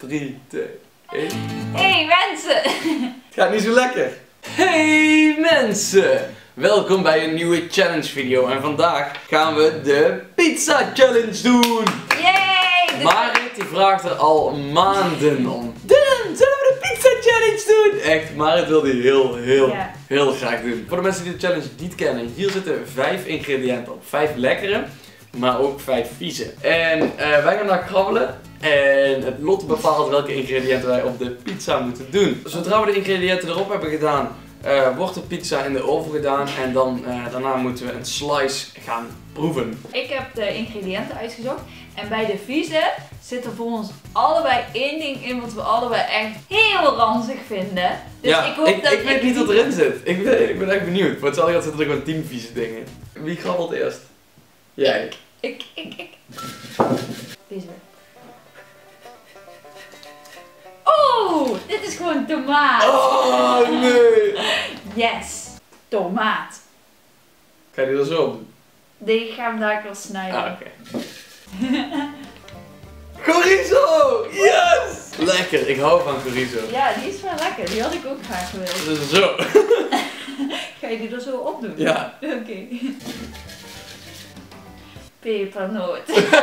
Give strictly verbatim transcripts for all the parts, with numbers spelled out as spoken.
drie, twee, één. Hey mensen! Het gaat niet zo lekker. Hey mensen! Welkom bij een nieuwe challenge video en vandaag gaan we de pizza challenge doen! Yay! Dus... Marit die vraagt er al maanden om. Dylan, zullen we de pizza challenge doen? Echt, Marit wil die heel, heel, ja. heel graag doen. Voor de mensen die de challenge niet kennen, hier zitten vijf ingrediënten op. Vijf lekkere, maar ook vijf vieze. En uh, wij gaan daar krabbelen. En het lot bepaalt welke ingrediënten wij op de pizza moeten doen. Zodra we de ingrediënten erop hebben gedaan, uh, wordt de pizza in de oven gedaan. En dan, uh, daarna moeten we een slice gaan proeven. Ik heb de ingrediënten uitgezocht. En bij de vieze zit er voor ons allebei één ding in wat we allebei echt heel ranzig vinden. Dus ja, ik hoop ik, dat ik weet niet wat erin zit. Ik ben, ik ben echt benieuwd. Voor hetzelfde geld zitten er gewoon tien vieze dingen. Wie grabbelt eerst? Jij. Ik, ik, ik. Deze. Oh, dit is gewoon tomaat. Oh nee. Yes, tomaat. Ga je die er zo op doen? Die gaan we daar wel snijden. Ah, oké. Okay. Chorizo! Yes! Lekker, ik hou van chorizo. Ja, die is wel lekker. Die had ik ook graag gewild. Dus zo. Ga je die er zo op doen? Ja. Oké. Okay. Pepernoot.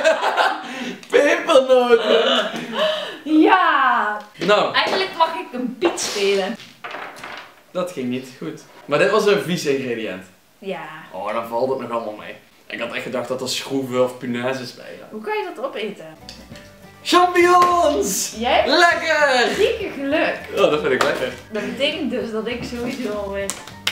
Pepernoten! Ja! Nou. Eigenlijk mag ik een piet spelen. Dat ging niet goed. Maar dit was een vies ingrediënt. Ja. Oh, dan valt het nog allemaal mee. Ik had echt gedacht dat er schroeven of punaises bij zaten. Hoe kan je dat opeten? Champignons! Jij? Lekker! Dikke geluk. Oh, dat vind ik lekker. Dat betekent dus dat ik sowieso alweer...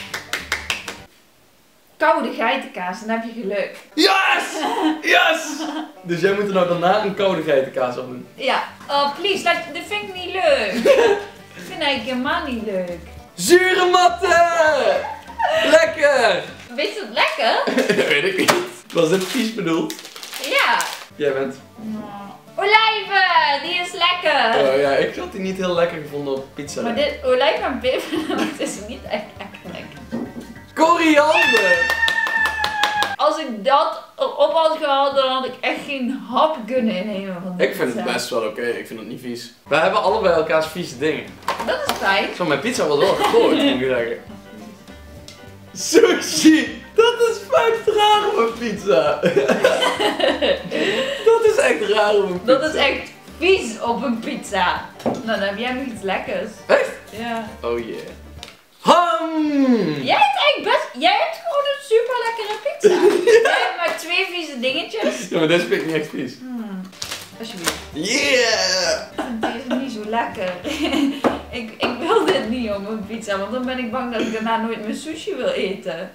Koude geitenkaas, dan heb je geluk. Yes! Yes! Dus jij moet er nou daarna een koude geitenkaas op doen. Ja. Oh, please, dat, dat vind ik niet leuk. Ik vind eigenlijk helemaal niet leuk. Zure matten! Lekker! Weet je het lekker? Dat weet ik niet. Was dit vies bedoeld? Ja. Jij bent... Olijven, die is lekker. Oh ja, ik had die niet heel lekker gevonden op pizza. Maar dit olijven en pepernoot is niet echt lekker. Koriander! Als ik dat erop had gehaald, dan had ik echt geen hap kunnen innemen van dit. Ik vind het best wel oké, okay. Ik vind het niet vies. We hebben allebei elkaars vieze dingen. Dat is fijn. Zo, mijn pizza was wel groot, moet ik zeggen. Sushi! Dat is echt raar op een pizza. Dat is echt raar op een pizza. Dat is echt vies op een pizza. Nou, dan heb jij nog iets lekkers. Echt? Ja. Oh yeah. Ham! Jij hebt eigenlijk best... Jij hebt gewoon een super lekkere pizza. Jij hebt maar twee vieze dingetjes. Ja, maar deze vind ik niet echt vies. Hmm. Alsjeblieft. Yeah! Deze is niet zo lekker. ik, ik wil dit niet op een pizza, want dan ben ik bang dat ik daarna nooit meer sushi wil eten.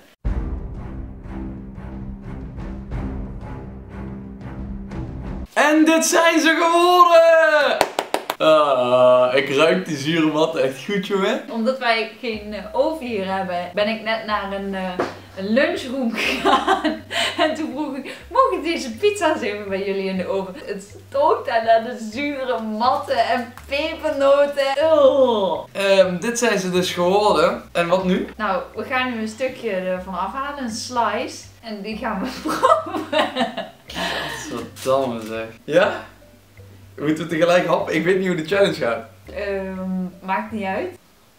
En dit zijn ze geworden! Ah, ik ruik die zure matten echt goed, jongen. Omdat wij geen uh, oven hier hebben, ben ik net naar een, uh, een lunchroom gegaan. En toen vroeg ik, mogen deze pizza's even bij jullie in de oven? Het stookt daar naar de zure matten en pepernoten. Um, dit zijn ze dus geworden. En wat nu? Nou, we gaan nu een stukje ervan afhalen, een slice. En die gaan we proeven. Godverdamme zeg. Ja? Moeten we tegelijk happen? Ik weet niet hoe de challenge gaat. Um, maakt niet uit.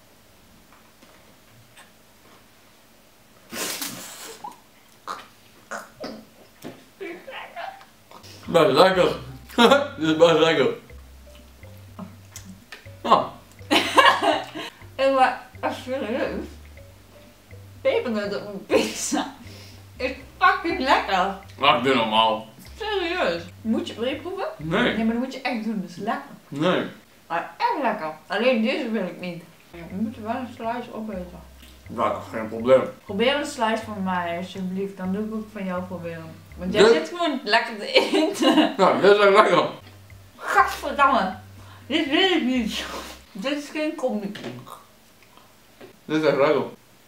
Best lekker. Dit is best lekker. Ah. En maar, serieus? Pepernoten op een pizza is fucking lekker. Maar doe normaal. Serieus. Moet je, wil je proeven? Nee. Nee, maar dat moet je echt doen, dat is lekker. Nee. Maar echt lekker. Alleen deze wil ik niet. Je moet wel een slice opeten. Nou, geen probleem. Probeer een slice van mij alsjeblieft, dan doe ik ook van jou proberen. Want jij Dit... zit gewoon lekker te eten. Nou, dit is echt lekker. Gadverdamme. Dit wil ik niet. Dit is geen combi. Dit is echt lekker.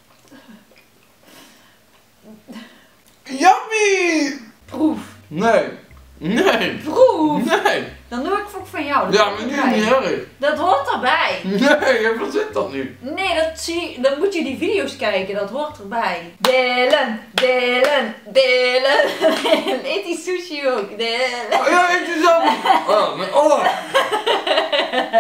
Yummy! Proef. Nee. Nee. Proef. Nee. Dan doe ik ook van jou. Dat Ja, hoort maar nu erbij. niet erg. Dat hoort erbij. Nee, jij verzint dat nu. Nee, dat zie, dan moet je die video's kijken, dat hoort erbij. Delen, delen, delen. Eet die sushi ook, delen. Oh, ja, ik doe zo. Oh, mijn oor.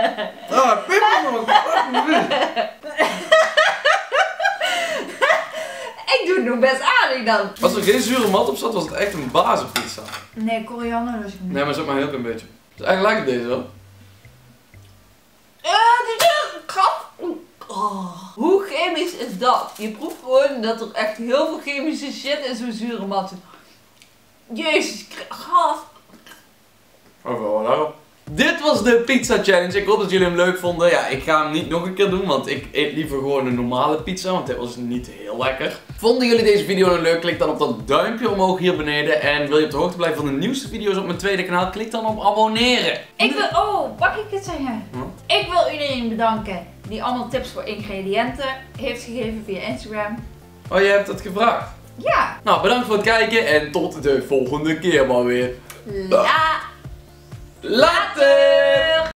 ik dan. Als er geen zure mat op zat, was het echt een bazenpizza. Nee, koriander dus niet. Nee, maar zeg maar een heel klein beetje. Dus eigenlijk lijkt het deze wel. Eh, dit is een gat. Oh, hoe chemisch is dat? Je proeft gewoon dat er echt heel veel chemische shit in zo'n zure mat zit. Jezus, gas. Overal daarop. Dit was de pizza challenge. Ik hoop dat jullie hem leuk vonden. Ja, ik ga hem niet nog een keer doen, want ik eet liever gewoon een normale pizza, want dit was niet heel lekker. Vonden jullie deze video nou leuk? Klik dan op dat duimpje omhoog hier beneden. En wil je op de hoogte blijven van de nieuwste video's op mijn tweede kanaal? Klik dan op abonneren. Ik wil, oh, mag ik het zeggen? Hm? Ik wil iedereen bedanken die allemaal tips voor ingrediënten heeft gegeven via Instagram. Oh, jij hebt het gevraagd? Ja. Nou, bedankt voor het kijken en tot de volgende keer maar weer. La. Later!